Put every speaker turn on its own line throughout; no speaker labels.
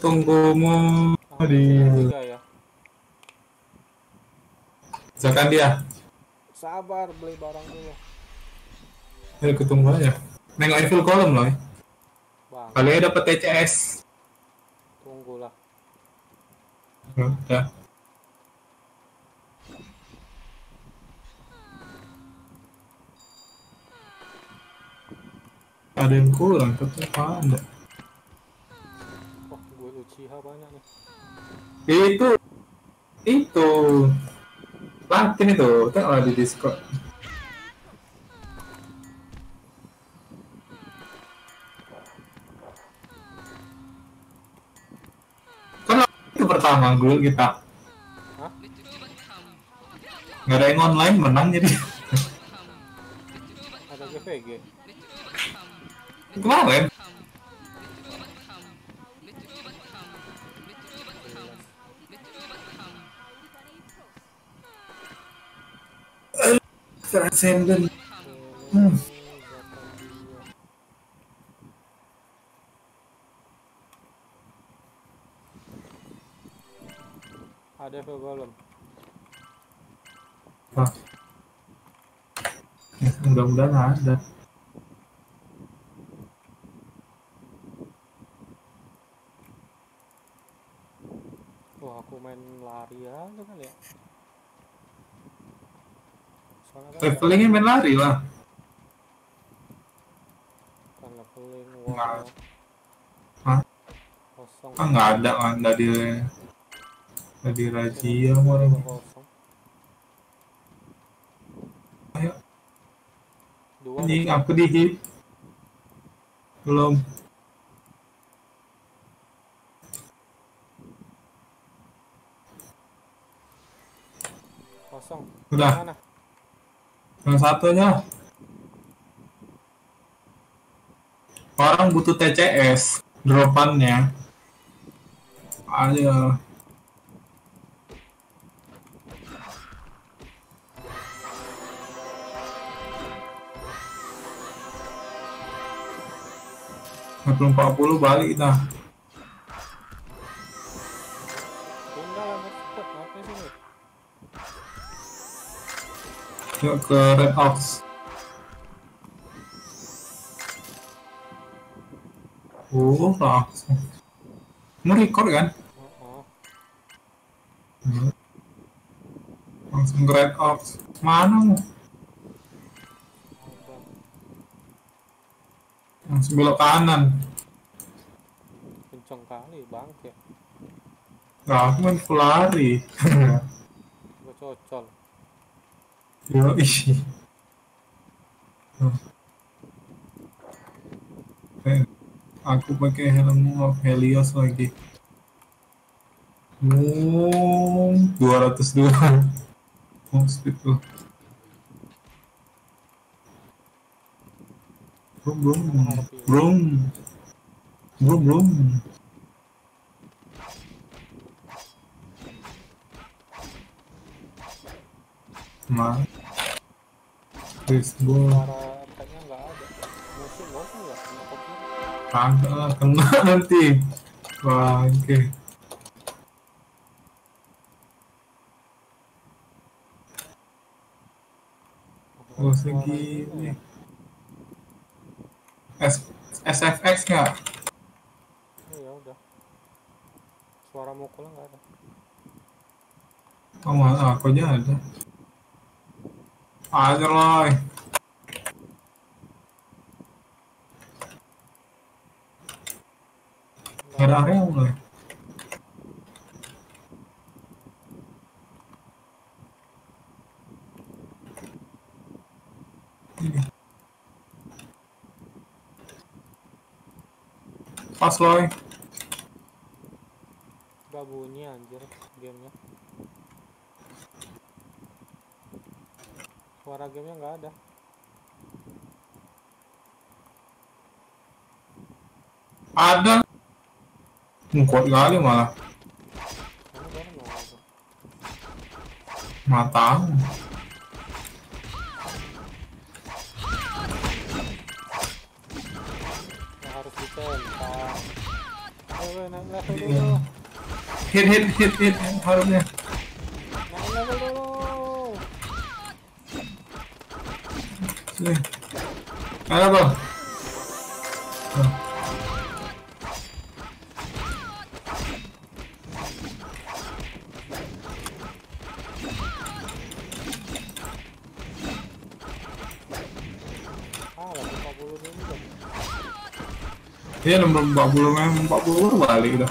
tunggumu di
ya.
misalkan dia.
Sabar beli barang dulu.
Ayo ketunggu aja. Nengokin full column loh.
Bang.
Kalian dapat TCS.
Tunggulah.
Udah. Ada yang kurang, tapi apa ada?
Oh, gue Uchiha banyak nih.
Itu Latin itu, tengoklah di Discord. Kan itu pertama dulu kita.
Hah?
Nggak ada yang online menang jadi.
Ada GVG.
Kemarin. Transcendent.
Ada Golem.
Wah. Ya, mudah-mudahan ada.
Wah, aku main lari aja kali ya.
Levelingnya main lari lah.
Kan leveling warna.
Hah?
Kosong.
Ah nggak ada di razia orang.
Kosong.
Ayo.
Dua
Anjing aku di hit. Belum.
Kosong.
Udah.
Mana?
Yang satunya. Orang butuh TCS dropannya. Ayo. Belum 40 balik dah. Yuk ke Red Ox. Langsung. Mau record kan? Langsung ke Red Ox. Mana mu? Langsung belok kanan.
Kenceng kali bangke.
Nah, aku main full lari.
Gue cocol.
Yoi. Aku pakai helm Helios lagi. 202. Speed tuh. Belum. Nah, baseball.
Kayaknya nggak ada. Musim bosan ya?
Ada lah, kena nanti. Bangke. Oh segini. SFX nggak?
Ya udah. Suara mukulnya nggak ada.
Oh malah aku aja ada. Aja loh. Ada area mulai. Ini. Pas loh.
Gak bunyi anjir gamenya. Suara gamenya nggak ada.
Ada. Kuat kali malah. Matang.
Harus ditentang. Ayo naik level dulu.
Hit harusnya. Sini. Mana bang? Iya nomor 40 memang 40 baru balik dah.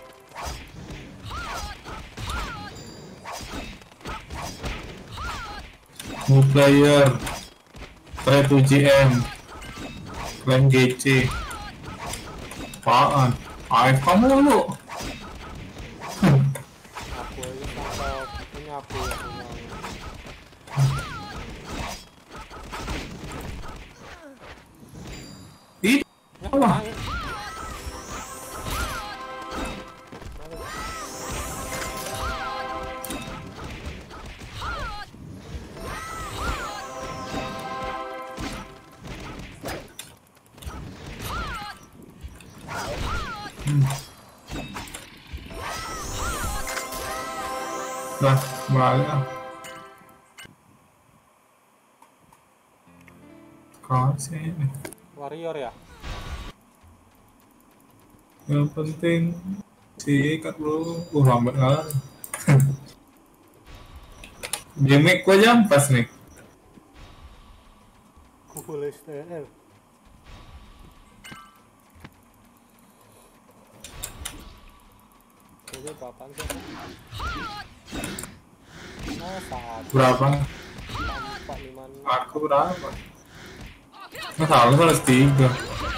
New player, try 2GM, claim GC. Apaan? AFK kamu lu?
Aku ini sampai punya aku yang punya.
Ih, apa? Dah, balik ah. Kasih ini.
Warrior ya?
Yang penting si ikat bro. Lambat ngalah. Gimmick gua jampas nih.
Full STL. Jadi kapan sih? Nah, saat
Berapa?
45.
Aku berapa? Nggak tahu, balas 3.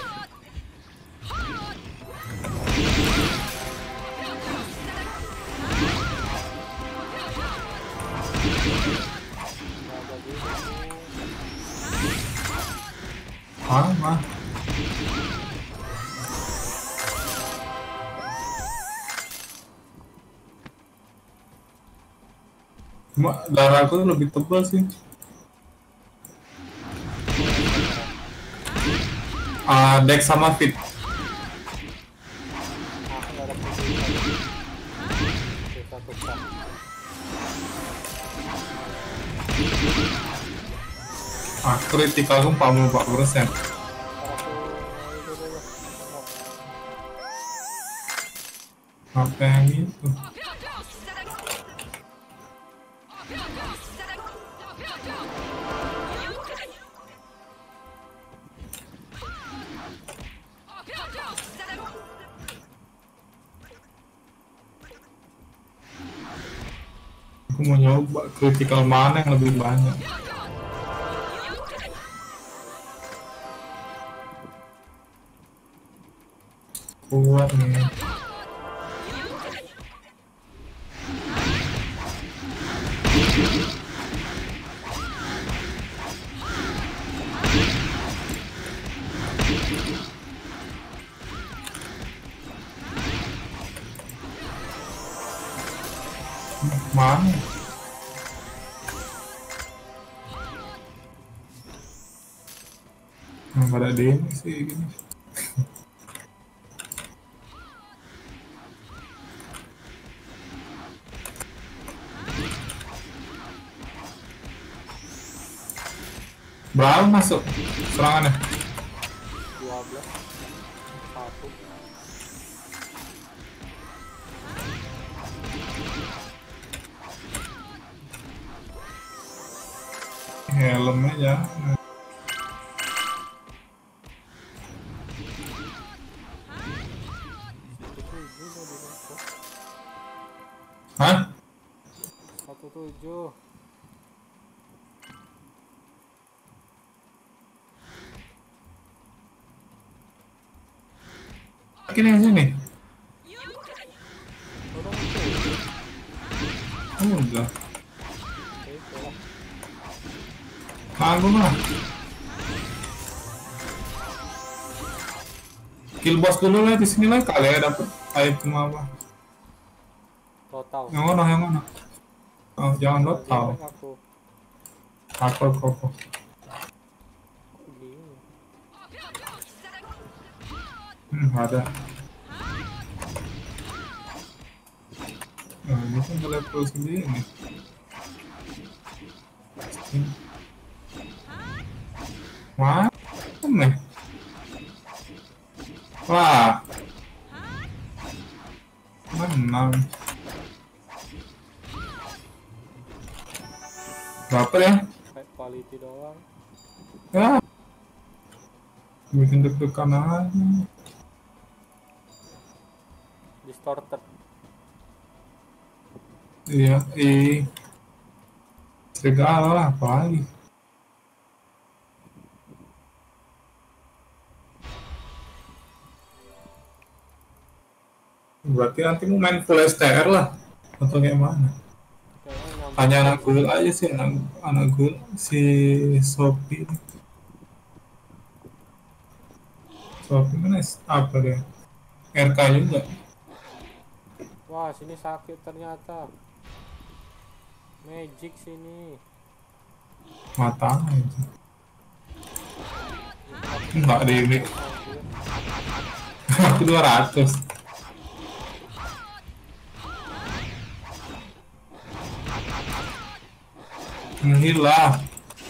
Mah. Cuma darah aku lebih tebal sih. Dex sama fit.
Aku nggak ada pilihan. Satu stop.
Kritikal aku 44%. Apa yang itu? Aku mau nyoba kritikal mana yang lebih banyak. Kuat nih. Mana? Nggak ada demo sih gini. Berapa masuk serangannya?
12. 1.
Helmnya ya. Hah?
17.
Ini yang sini. Udah. Tanggung lah. Kill boss dulu lah di sini lah kali ya dapat item apa.
Total.
Yang mana? Oh, jangan total. Aku. Ada. Nah, ini kan ke level sendiri nih. Mana nih? Wah, menang. Berapa ya?
Kayak quality doang.
Ya, bikin deg-degan aja.
Distorted.
Iya, serigala lah, apalagi. Berarti nanti mau main full STR lah, atau kayak mana?
Kayaknya nyampe
Tanya anak
full sih.
gue aja sih, anak gue si Sophie. Sophie kan apa deh? RK juga.
Wah, sini sakit ternyata. Magic sini.
Mata aja.
Aku
Enggak di
300 anjir.
aku 200. Gila.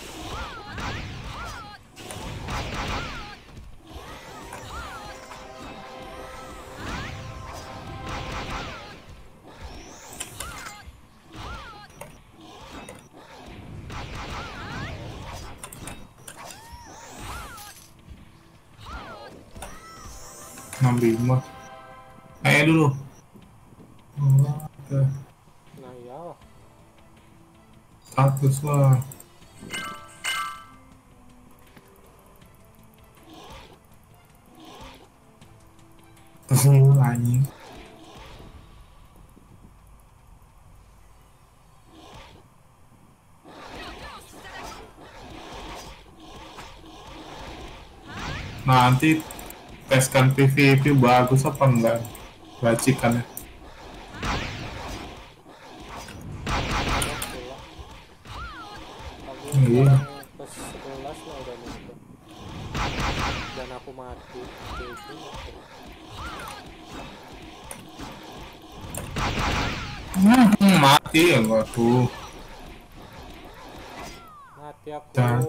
Ngambil mah. Kayak dulu. Oh, oke.
Nah iyalah.
Status lah. Tuh anjing. Nanti teskan PVP bagus apa enggak? Racikan ya.
Udah full lah. Aku
Iya.
sekarang ke 11 lah udah nonton. Dan aku mati. Jadi aku
Mati ya gua tuh.
mati aku.
Dan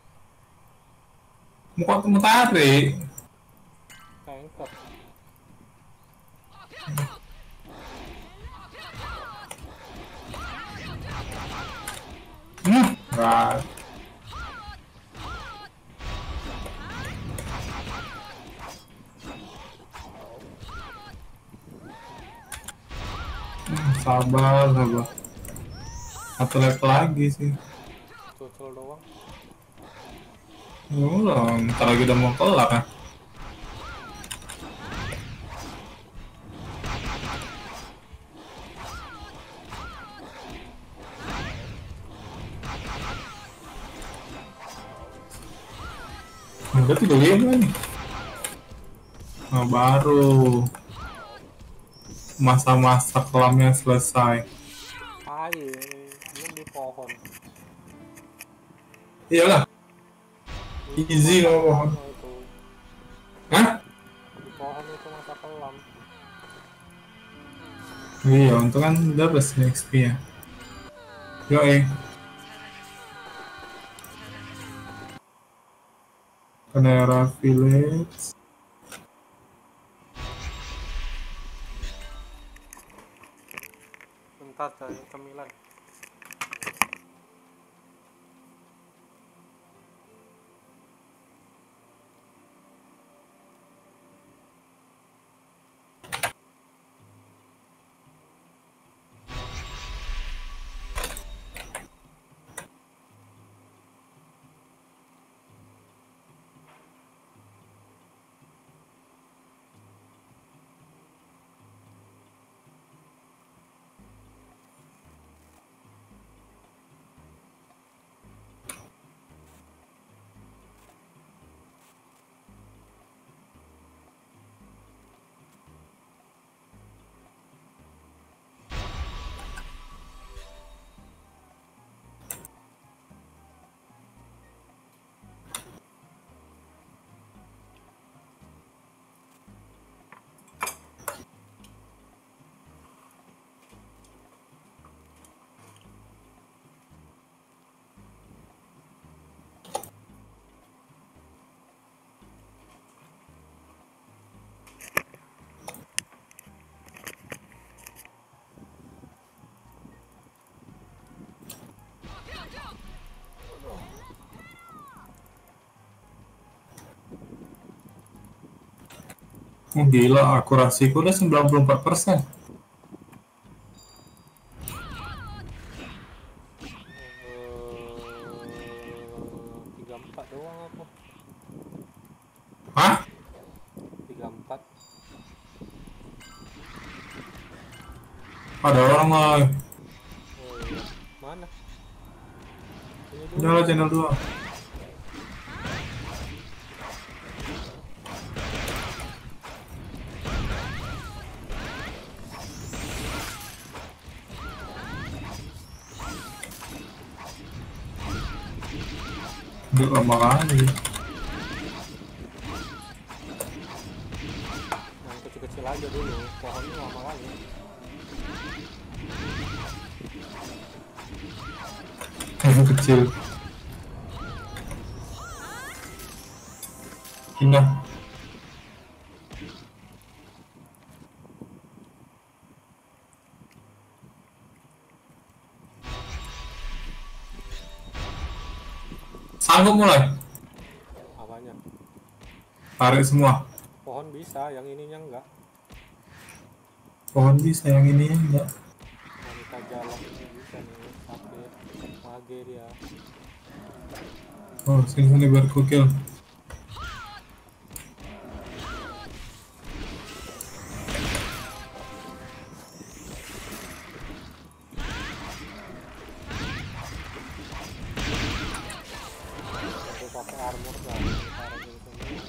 muka kamu tarik.
Tanker.
Enggak. Sabar, sabar. Satu level lagi sih.
Cucul doang.
Ya udah, ntar lagi udah mau kelar ya. Udah 35 nih. Nah, baru masa-masa kelamnya selesai.
Ayo, belum di pohon.
Iyalah,
Di
easy
masa
loh.
kelamnya itu.
Hah?
Di pohon itu masa kelam.
Iya, untung kan udah plus XP ya. Yo, Panera Village.
Bentar cari cemilan.
Oh, gila, akurasiku udah 94%.
Tiga empat doang aku.
Hah?
34.
Ada orang lagi.
Oh iya. Mana? Ini dulu.
Udah lah, channel 2. Udah lama kali.
Yang kecil-kecil aja dulu. Pohonnya lama kali.
Yang kecil. Pindah. Sanggup mulai.
Apanya?
Tarik semua.
Pohon bisa, yang ininya enggak.
Pohon bisa, yang ini enggak.
Wanita jalan ini bisa nih, sakit. Mage dia.
Oh, sini biar ku kill.
Aku pakai armor lah. Cara gitu semua.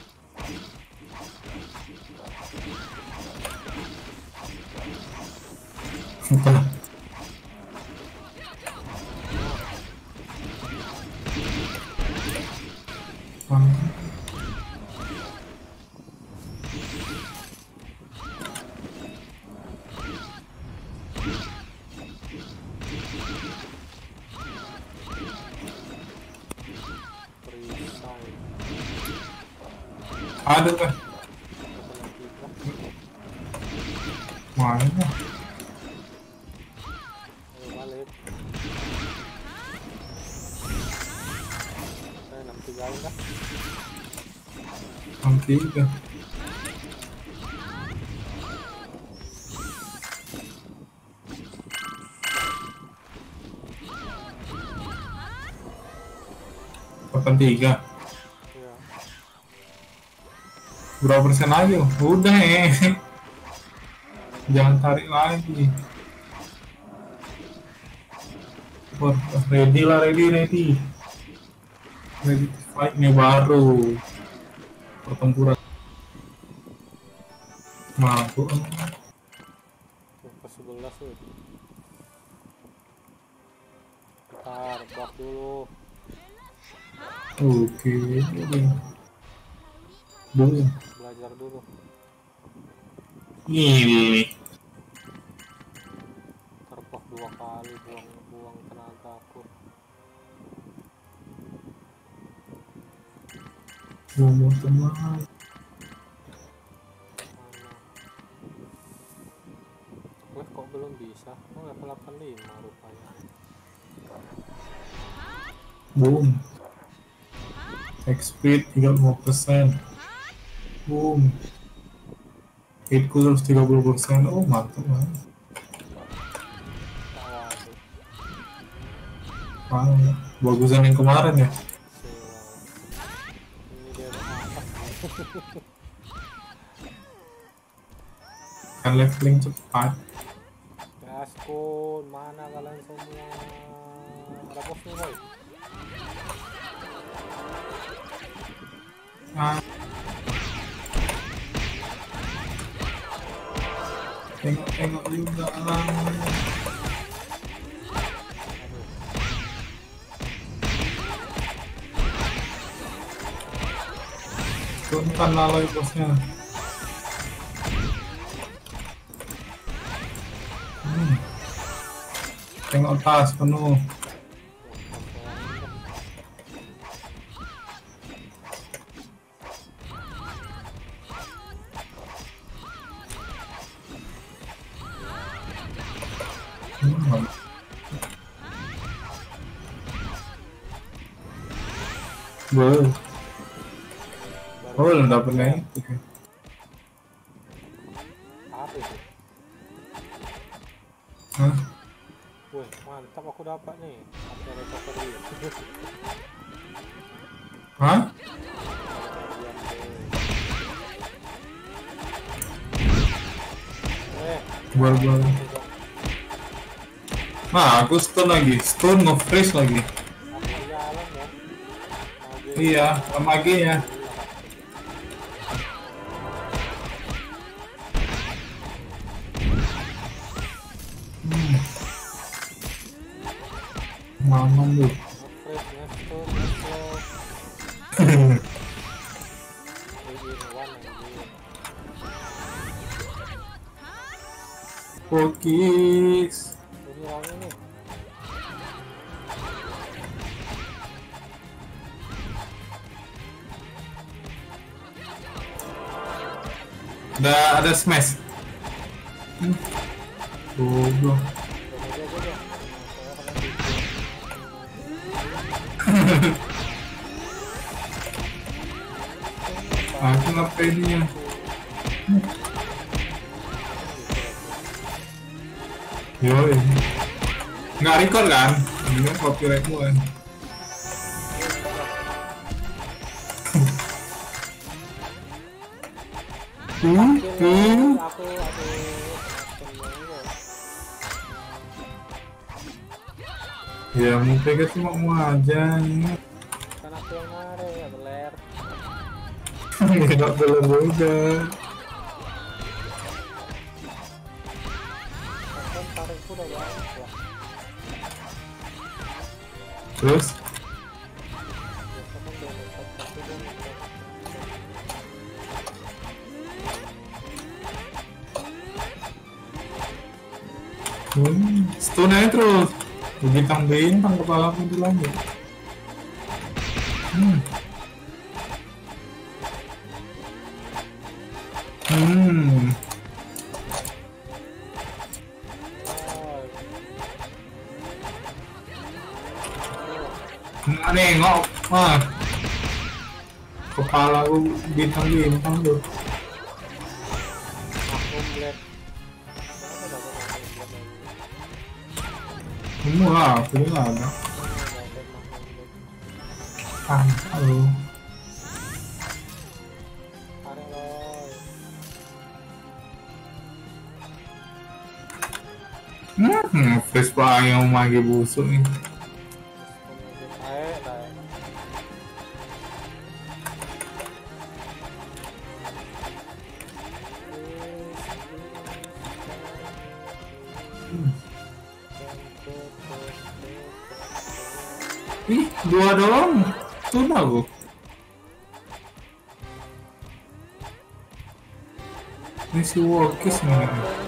Entah.
Perisai.
Ada kan?
Kena tiga.
Mana?
Ayo balik. Saya 63 kah?
Nanti udah. Kapan 3?
Iya.
Berapa persen lagi? Udah jangan tarik lagi. Wah, ready lah, ready ready to fight nih baru pertempuran. Mabuk.
Ke 11 tuh. Bentar, buff dulu.
Oke. Boom.
Belajar dulu.
Ini
Terbuff 2 kali, buang tenaga aku.
mau teman.
Mana? Wah, kok belum bisa? Oh, level 85 rupanya.
Boom. Speed 35%. Boom. Hitku terus 30%. Oh, mantap banget.
Waduh.
Bagusan yang kemarin ya.
Ini dia apa?
Kan leveling cepat.
Gaskun, mana kalian semua? Ada bos nih, boy.
Ah. Tengok juga lah. Turunkan laloi bosnya. Tengok tas penuh. Wow. Oh, belum dapet naik.
Wih, mantap aku dapat nih. Pakai recovery.
Hah? Buat. Nah, aku stun lagi. Stun nge-freeze lagi. Iya, maginya. Mama lu. Fokus. Udah ada smash. Goblok. Aku ngapain dia? Yoi. Nggak record kan? Ini copyright mu kan? Ya mau pegang cuma mau aja ini.
Kan aku yang mare ya beler.
Nggak boleh juga.
Kan tarikku udah banyak lah.
Terus? Stun aja terus. Bintang-bintang kepala aku di langit. Nengok, mah. Kepala aku bintang-bintang tuh. Semua aku nggak ada. Halo. Vespa yang magi busuk nih. Ih, 2 doang. Stun aku. Ini si Walkis nih.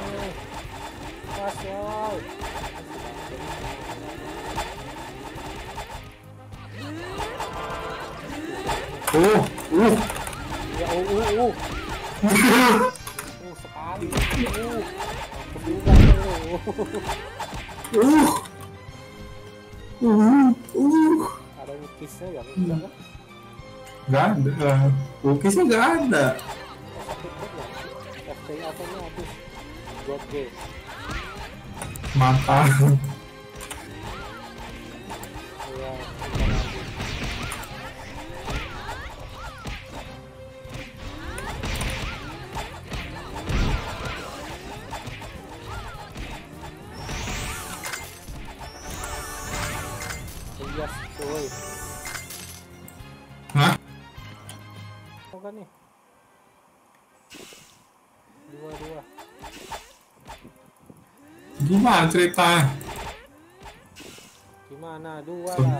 Ada lukisnya ya? Enggak.
Gak ada. Lukisnya gak ada.
FPI apa-nya habis. God G.
Mantap.
Yes, coy.
Hah?
Mau kan nih? 2-2.
Gimana ceritanya?
Gimana? 2 lah.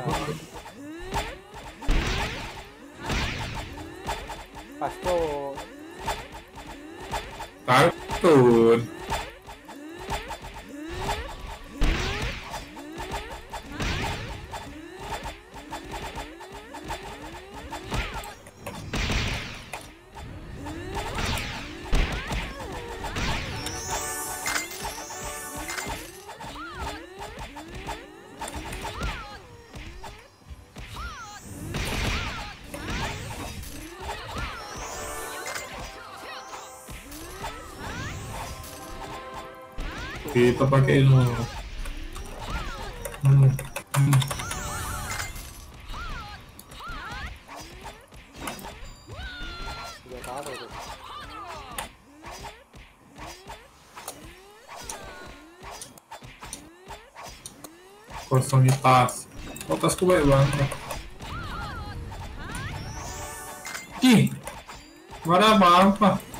Pasto.
Kartun. Kita pakai ilmu. Hmm. Hmm.
Gak tahu tuh.
Kosongin tas. Oh, tasku baik banget. Ih, gak ada apa-apa.